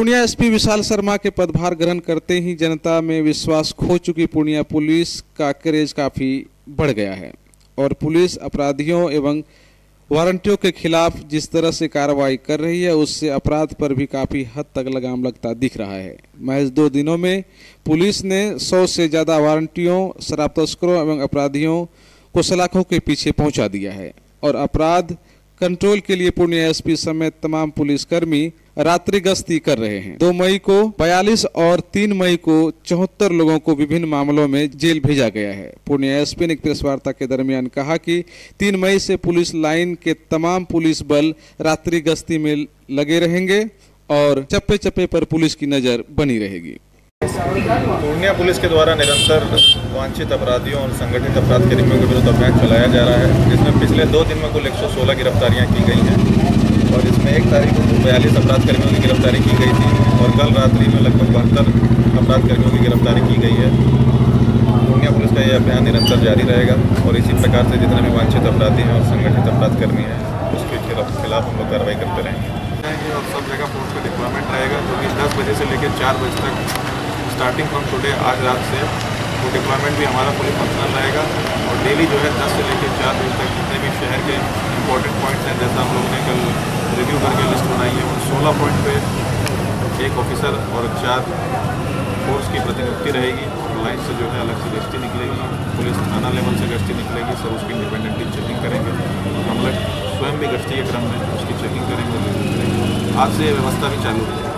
Purnia SP Vishal Sharma के पदभार ग्रहण करते ही जनता में विश्वास खो चुकी पूर्णिया पुलिस का क्रेज काफ़ी बढ़ गया है और पुलिस अपराधियों एवं वारंटियों के खिलाफ जिस तरह से कार्रवाई कर रही है उससे अपराध पर भी काफ़ी हद तक लगाम लगता दिख रहा है। महज 2 दिनों में पुलिस ने 100 से ज़्यादा वारंटियों, शराब तस्करों एवं अपराधियों को सलाखों के पीछे पहुंचा दिया है और अपराध कंट्रोल के लिए पूर्णिया एसपी समेत तमाम पुलिसकर्मी रात्रि गश्ती कर रहे हैं। 2 मई को 42 और 3 मई को 74 लोगों को विभिन्न मामलों में जेल भेजा गया है। पूर्णिया एसपी ने एक प्रेस वार्ता के दरमियान कहा कि 3 मई से पुलिस लाइन के तमाम पुलिस बल रात्रि गश्ती में लगे रहेंगे और चप्पे चप्पे पर पुलिस की नजर बनी रहेगी। पूर्णिया पुलिस के द्वारा निरंतर वांछित अपराधियों और संगठित अपराध कर्मियों के विरुद्ध अभियान चलाया जा रहा है, जिसमें पिछले 2 दिन में कुल 116 गिरफ्तारियां की गई हैं और इसमें 1 तारीख को 42 अपराध कर्मियों की गिरफ्तारी की गई थी और कल रात्रि में लगभग 72 अपराध कर्मियों की गिरफ्तारी की गई है। पूर्णिया पुलिस का यह अभियान निरंतर जारी रहेगा और इसी प्रकार से जितने भी वांछित अपराधी हैं और संगठित अपराध कर्मी हैं उसके खिलाफ हम लोग कार्रवाई करते रहेंगे और सब जगह फोर्स का डिप्लॉयमेंट रहेगा, जो कि 10 बजे से लेकर 4 बजे तक स्टार्टिंग फ्रॉम टुडे आज रात से वो डिप्लॉयमेंट भी हमारा फुली फंक्शनल रहेगा और डेली जो है 10 से लेकर 4 बजे तक जितने भी शहर के इंपॉर्टेंट पॉइंट्स हैं, जैसा हम लोगों ने कल रिव्यू करके लिस्ट बनाई है, उन 16 पॉइंट पे 1 ऑफिसर और 4 फोर्स की प्रतिनियुक्ति रहेगी और लाइन से जो है अलग से गश्ती निकलेगी, पुलिस थाना लेवल से गश्ती निकलेगी, सब उसकी इंडिपेंडेंटली चेकिंग करेंगे। हम लोग स्वयं भी गश्ती के क्रम में उसकी चेकिंग करेंगे। आज से व्यवस्था भी चालू है।